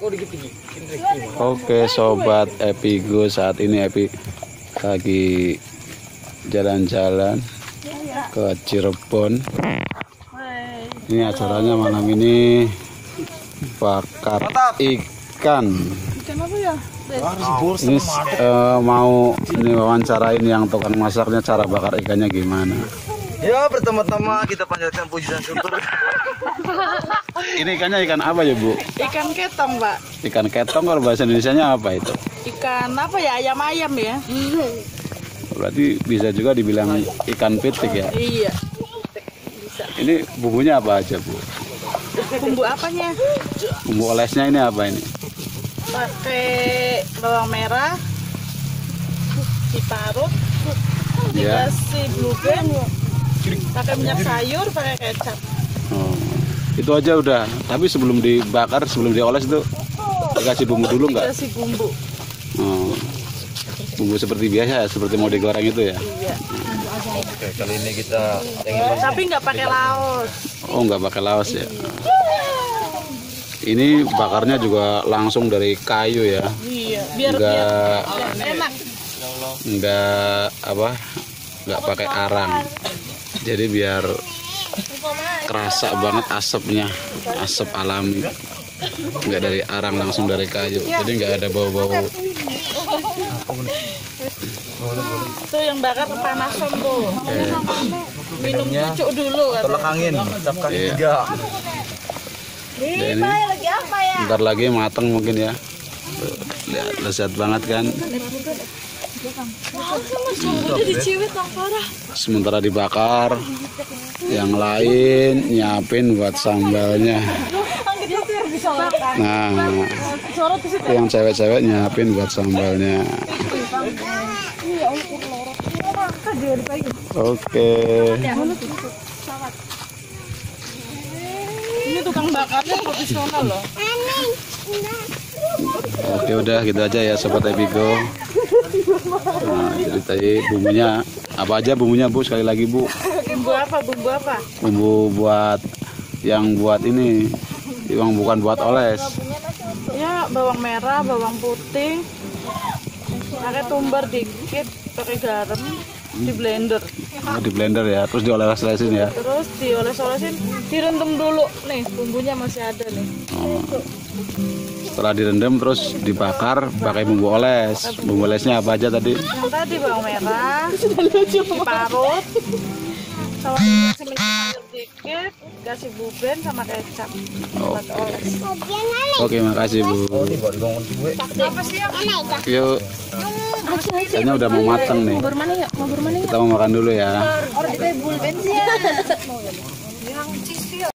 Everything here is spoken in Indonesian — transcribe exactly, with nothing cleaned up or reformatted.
Oke sobat Epigo, saat ini Epi lagi jalan-jalan ke Cirebon. Ini acaranya malam ini bakar ikan. Ikan apa ya? Ini uh, mau ini wawancarain yang tukang masaknya, cara bakar ikannya gimana. Ya, pertama-tama kita panjatkan puji dan syukur. Ini ikannya ikan apa ya, Bu? Ikan ketong, Pak. Ikan ketong, kalau bahasa Indonesianya apa itu? Ikan apa ya? Ayam-ayam ya? Berarti bisa juga dibilang ikan pitik ya? Iya. Bisa. Ini bumbunya apa aja, Bu? Bumbu apanya? Bumbu olesnya ini apa ini? Pakai bawang merah, diparut, Ya. dikasih blue band, pakai minyak sayur, pakai kecap. Oh, itu aja udah. Tapi sebelum dibakar, sebelum dioles itu dikasih bumbu dulu nggak? Dikasih bumbu. Oh, bumbu seperti biasa, seperti mau digoreng itu ya? Iya. Oke, kali ini kita Tapi nggak pakai laos. Oh, nggak pakai laos ya? Ini bakarnya juga langsung dari kayu ya? Iya. Biar Nggak, biar enak. nggak apa? Nggak pakai arang. Jadi biar kerasa banget asapnya, asap alami. Nggak dari arang, langsung dari kayu. Jadi nggak ada bau-bau. Tuh yang bakar kepanasan tuh. Eh, Minum cucuk dulu kan. tolak angin, cap kaki Iya. tiga. Dan ini lagi apa ya? ntar lagi matang mungkin ya. Tuh, lihat, lezat banget kan. Sementara dibakar, yang lain nyiapin buat sambalnya. Nah, yang cewek-cewek nyiapin buat sambalnya. Oke. Ini tukang bakarnya profesional loh. Oke, udah gitu aja ya sobat Epigo. Nah, jadi tadi bumbunya apa aja bumbunya, Bu? Sekali lagi, Bu. Bumbu apa? Bumbu apa? Bumbu buat yang buat ini, yang bukan buat oles. Ya, bawang merah, bawang putih. Pakai tumbar dikit, pakai garam, di blender. Oh, di blender ya, terus dioles-olesin ya. Terus dioles-olesin, direndam dulu. Nih, bumbunya masih ada nih. Oh. Setelah direndam terus dibakar pakai bumbu oles. Bumbu olesnya apa aja tadi? Yang tadi bawang merah, diparut, sama kasih minyak sayur dikit, kasih buben sama kecap buat oles. Oke, makasih, Bu. Oh, ini baru bangun gue. Apa sih yang Yuk, kayaknya udah mau mateng nih. Kita mau makan dulu ya. orang itu bulben sih ya? Yang cheese